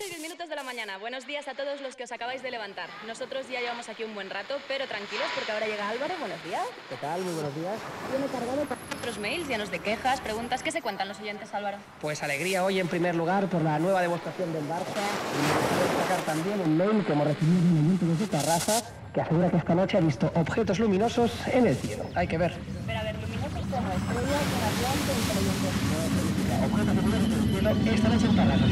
11:10 de la mañana. Buenos días a todos los que os acabáis de levantar. Nosotros ya llevamos aquí un buen rato, pero tranquilos porque ahora llega Álvaro. Buenos días. ¿Qué tal? Muy buenos días. Viene cargado con nuestros mails llenos de quejas, preguntas. ¿Qué se cuentan los oyentes, Álvaro? Pues alegría hoy en primer lugar por la nueva demostración del Barça. Y me gustaría destacar también un mail que hemos recibido de un oyente desde Terrassa que asegura que esta noche ha visto objetos luminosos en el cielo. Hay que ver. Pero a ver, luminosos como estrellas, radiantes, inteligentes. Objetos luminosos en el cielo esta noche en Terrassa.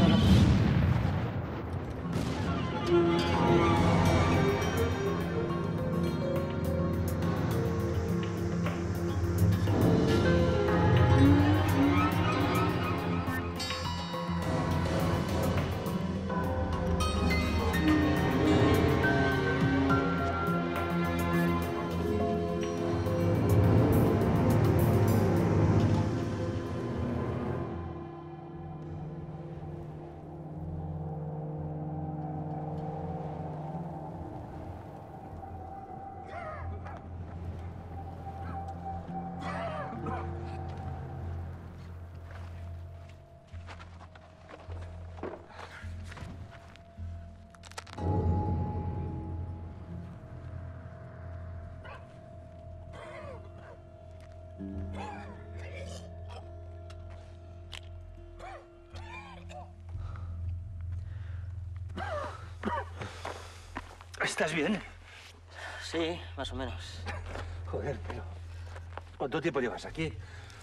¿Estás bien? Sí, más o menos. Joder, pero... ¿cuánto tiempo llevas aquí?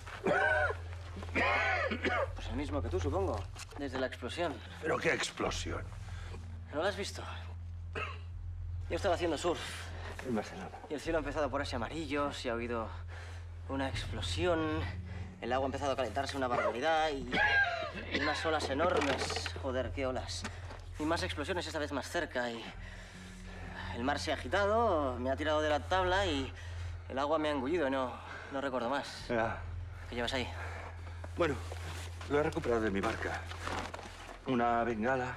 Pues el mismo que tú, supongo. Desde la explosión. ¿Pero qué explosión? ¿No lo has visto? Yo estaba haciendo surf. En Barcelona. Y el cielo ha empezado a ponerse amarillo, se ha oído una explosión, el agua ha empezado a calentarse una barbaridad y unas olas enormes. Joder, qué olas. Y más explosiones, esta vez más cerca y... el mar se ha agitado, me ha tirado de la tabla y el agua me ha engullido y no recuerdo más. Ya. ¿Qué llevas ahí? Bueno, lo he recuperado de mi barca. Una bengala,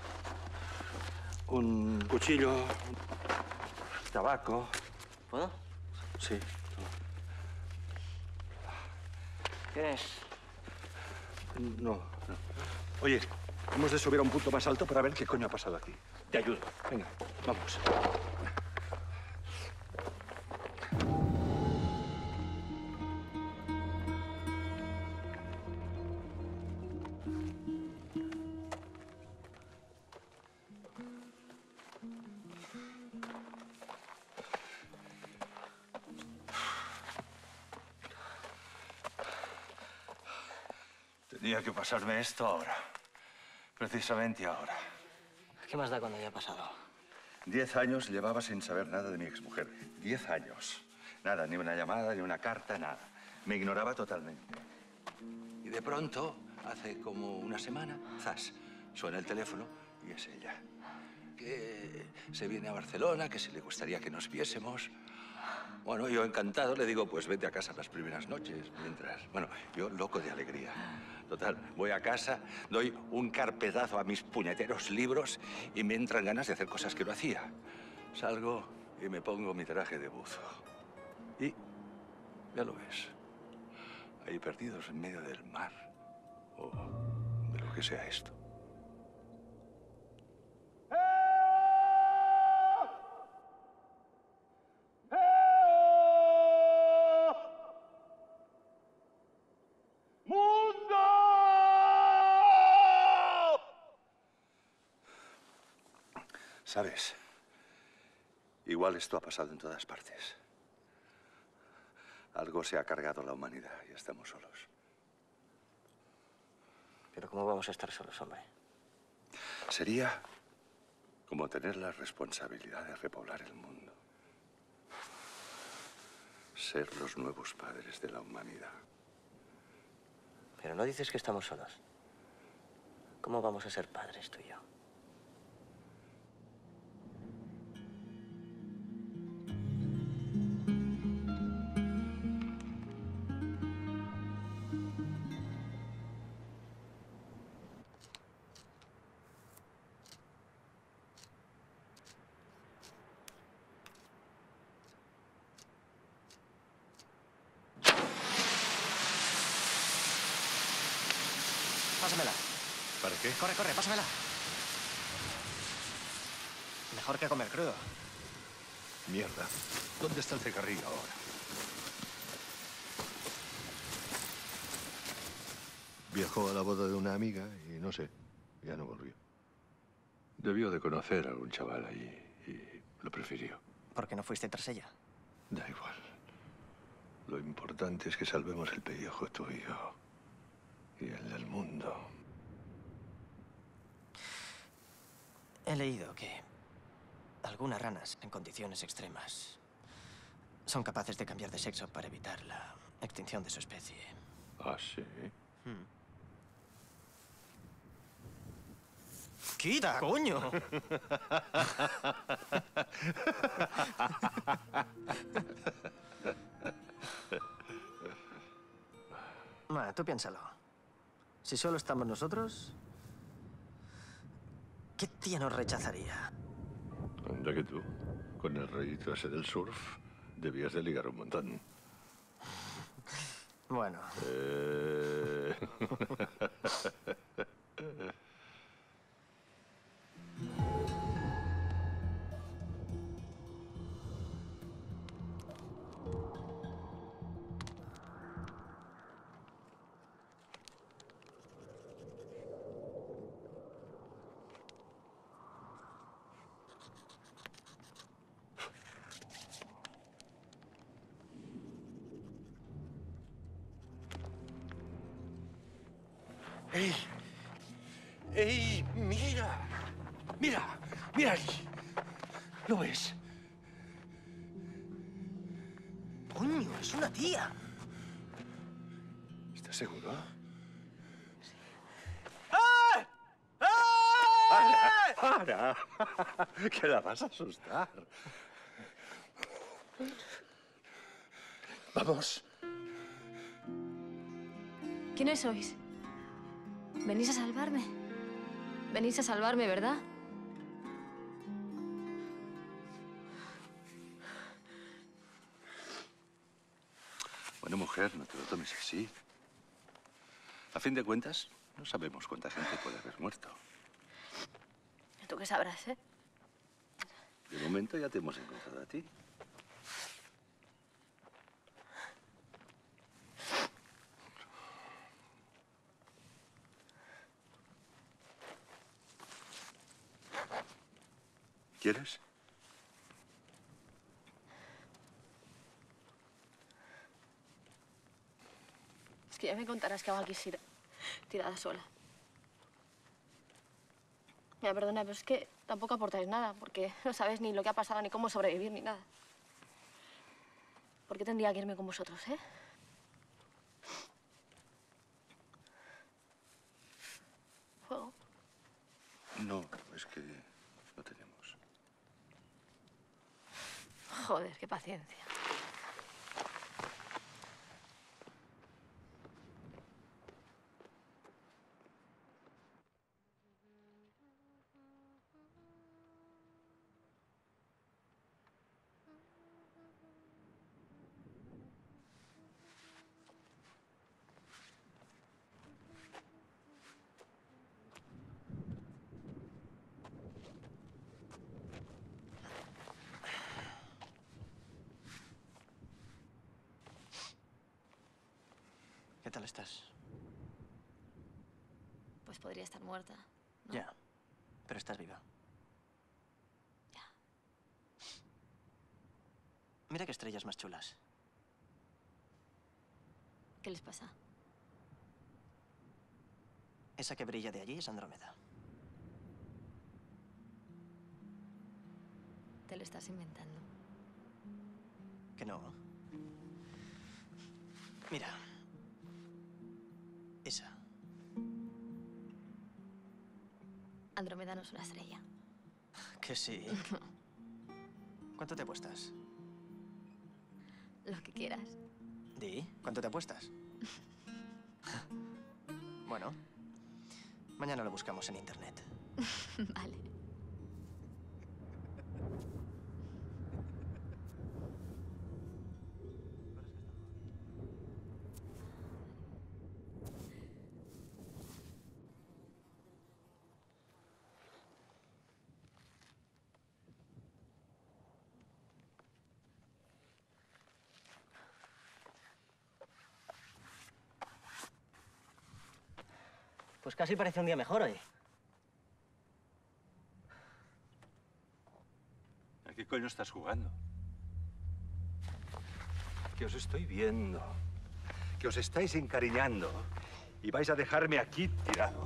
un cuchillo, tabaco. ¿Puedo? Sí. ¿Tienes? No. Oye, hemos de subir a un punto más alto para ver qué coño ha pasado aquí. Te ayudo. Venga, vamos. Tenía que pasarme esto ahora. Precisamente ahora. ¿Qué más da cuando haya pasado? 10 años llevaba sin saber nada de mi exmujer. 10 años. Nada, ni una llamada, ni una carta, nada. Me ignoraba totalmente. Y de pronto, hace como una semana, ¡zas! Suena el teléfono y es ella. Que se viene a Barcelona, que si le gustaría que nos viésemos. Bueno, yo encantado le digo, pues vete a casa las primeras noches, mientras... Bueno, yo loco de alegría. Total, voy a casa, doy un carpetazo a mis puñeteros libros y me entran ganas de hacer cosas que no hacía. Salgo y me pongo mi traje de buzo. Y ya lo ves, ahí perdidos en medio del mar o de lo que sea esto. ¿Sabes? Igual esto ha pasado en todas partes. Algo se ha cargado la humanidad y estamos solos. Pero ¿cómo vamos a estar solos, hombre? Sería como tener la responsabilidad de repoblar el mundo. Ser los nuevos padres de la humanidad. Pero no dices que estamos solos. ¿Cómo vamos a ser padres tú y yo? Pásamela. ¿Para qué? Corre, corre, pásamela. Mejor que comer crudo. Mierda. ¿Dónde está el cigarrillo ahora? Viajó a la boda de una amiga y no sé, ya no volvió. Debió de conocer a algún chaval allí y lo prefirió. ¿Por qué no fuiste tras ella? Da igual. Lo importante es que salvemos el pellejo tú y yo. Y el del mundo. He leído que algunas ranas en condiciones extremas son capaces de cambiar de sexo para evitar la extinción de su especie. ¿Ah, sí? ¡Quita, coño! Bueno, tú piénsalo. Si solo estamos nosotros, ¿qué tía nos rechazaría? Anda que tú, con el rollito ese del surf, debías de ligar un montón. Bueno, ¡Ey! ¡Ey! ¡Mira! ¡Mira! ¡Mira allí! ¿Lo ves? coño, es una tía. ¿Estás seguro? ¡Para! Que la vas a asustar. ¡Vamos! ¿Quiénes sois? ¿Venís a salvarme? Venís a salvarme, ¿verdad? Bueno, mujer, no te lo tomes así. A fin de cuentas, no sabemos cuánta gente puede haber muerto. ¿Tú qué sabrás, eh? De momento ya te hemos encontrado a ti. ¿Quieres? Es que ya me contarás que hago aquí tirada sola. Mira, perdona, pero es que tampoco aportáis nada, porque no sabes ni lo que ha pasado, ni cómo sobrevivir, ni nada. ¿Por qué tendría que irme con vosotros, eh? ¿Fuego? No, es que no tenemos. Joder, qué paciencia. ¿Qué tal estás? Pues podría estar muerta, ¿no? Ya, pero estás viva. Ya. Mira qué estrellas más chulas. ¿Qué les pasa? Esa que brilla de allí es Andrómeda. Te lo estás inventando. Que no. Mira. Esa. Andrómeda no es una estrella. Que sí. ¿Cuánto te apuestas? Lo que quieras. Di, ¿cuánto te apuestas? Bueno, mañana lo buscamos en internet. Vale. Pues casi parece un día mejor hoy. ¿A qué coño estás jugando? Que os estoy viendo. Que os estáis encariñando. Y vais a dejarme aquí tirado.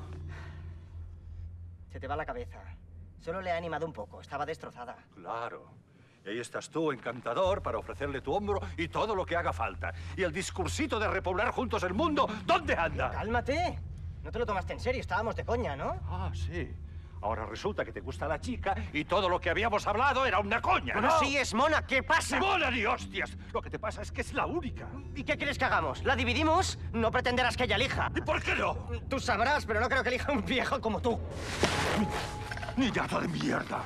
Se te va la cabeza. Solo le ha animado un poco. Estaba destrozada. Claro. Y ahí estás tú, encantador, para ofrecerle tu hombro y todo lo que haga falta. Y el discursito de repoblar juntos el mundo, ¿dónde anda? ¡Cálmate! No te lo tomaste en serio. Estábamos de coña, ¿no? Ah, sí. Ahora resulta que te gusta la chica y todo lo que habíamos hablado era una coña, Bueno, ¿no? sí, es mona. ¿Qué pasa? ¡Mona ni hostias! Lo que te pasa es que es la única. ¿Y qué quieres que hagamos? ¿La dividimos? No pretenderás que ella elija. ¿Y por qué no? Tú sabrás, pero no creo que elija un viejo como tú. ¡Niñato de mierda!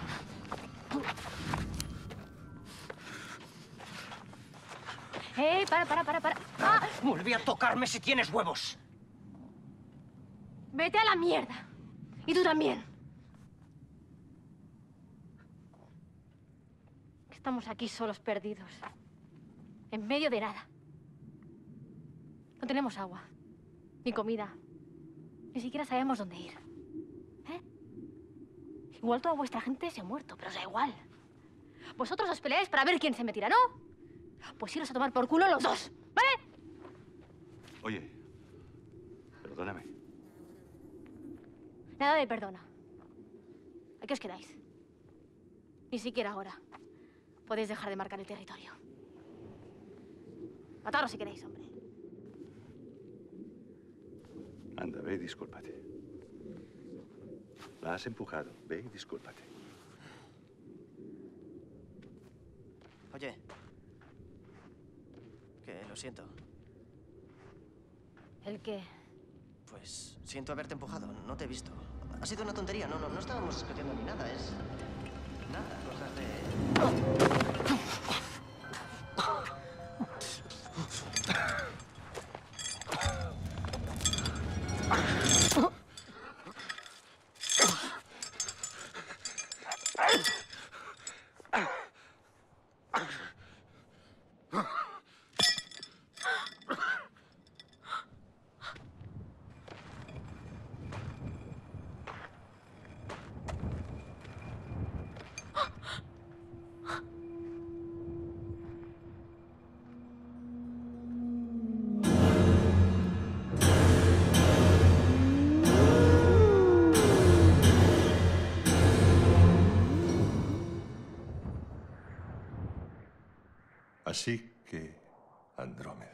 Para. ¡Ah! Volví a tocarme si tienes huevos. Vete a la mierda. Y tú también. Estamos aquí solos, perdidos. En medio de nada. No tenemos agua. Ni comida. Ni siquiera sabemos dónde ir. ¿Eh? Igual toda vuestra gente se ha muerto, pero os da igual. Vosotros os peleáis para ver quién se me tira, ¿no? Pues iros a tomar por culo los dos, ¿vale? Oye, perdóname. Nada de perdona. ¿A qué os quedáis? Ni siquiera ahora podéis dejar de marcar el territorio. Mataros si queréis, hombre. Anda, ve y discúlpate. La has empujado. Ve y discúlpate. Oye. Que lo siento. ¿El qué? Pues siento haberte empujado. No te he visto. Ha sido una tontería. No estábamos discutiendo ni nada. Es... nada. Cosas de... Así que, Andrómeda,